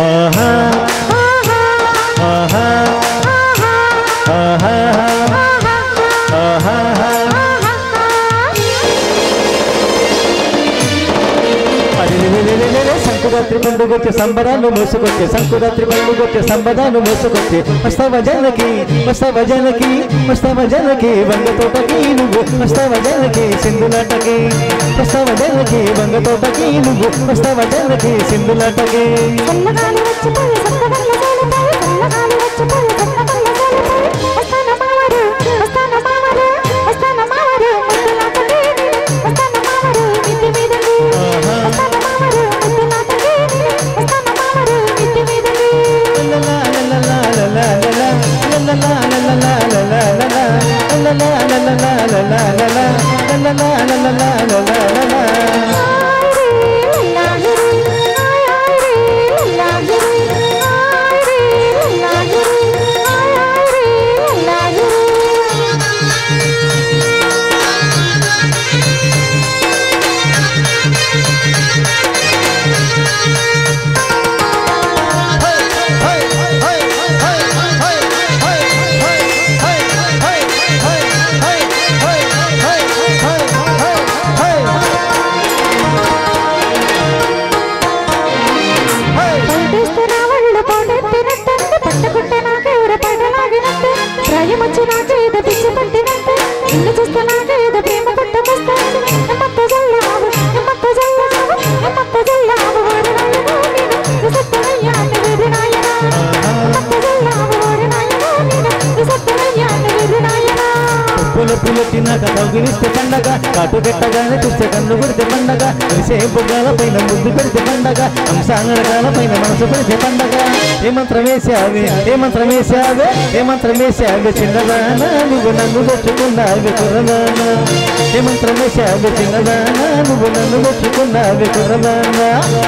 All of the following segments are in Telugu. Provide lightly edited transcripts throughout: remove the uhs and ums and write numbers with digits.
సంకురాత్రి పండుగొచ్చే సంబరాలు మోసుకొచ్చే సంకురాత్రి పండుగొచ్చే సంబరాలు మోసుకొచ్చే వస్తావ జనకి వస్తావ జనకి వస్తావ జనకి వంగ తోటకి నువ్వు వస్తావ జనకి సింధులాటకి వస్తావ జనకి వంగ తోటకి నువ్వు వస్తావ జనకి సింధులాటకి గిరిస్తే పండగ కాటు పెట్టగానే చూస్తే కన్ను కొడితే పండగ కలిసే బొగ్గాల పైన ముద్దు పెడితే పండగ అంశాంగరకాల పైన మనసు పెడితే పండగ ఏ మంత్రం వేసావే ఏ మంత్రం వేసావే ఏ మంత్రం వేసావే చిన్నదానా నువ్వు నన్ను తెచ్చుకున్నావే కుర్రదానా ఏ మంత్రం వేసావే చిన్నదానా నువ్వు నన్ను తెచ్చుకున్నావే కుర్రదానా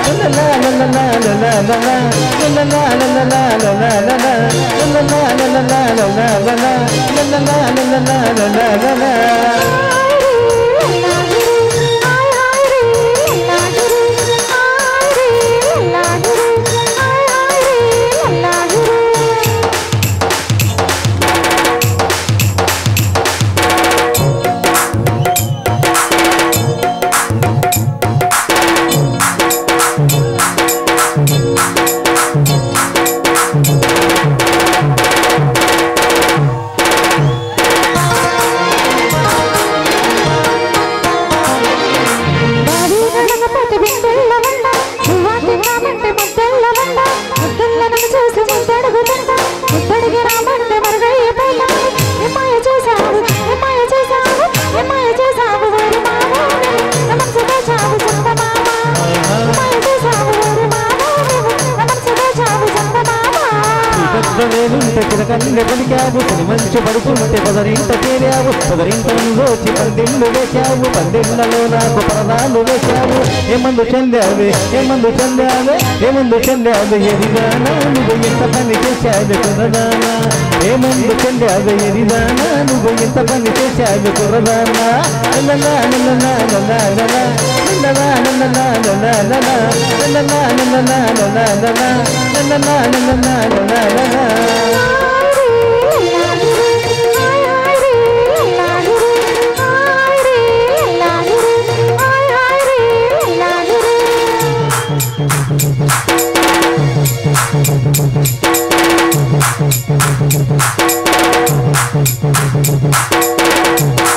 పలికావు మంచి పడుకుంటే పదరింట చేరావు పదరింటలోచి పందిళ్ళు వేశావు పందిళ్ళలో నాకు పరదాలు వేశావు ఏమందు చెందావే ఏమందు చెందావే ఏమందు చెందావే ఎరిదానా నువ్వు ఇంత పని చేశావు కుర్రదానా ఏమందు చెందావే ఎరిదానా నువ్వు ఇంత పని చేశావు కుర్రదానా Thank you.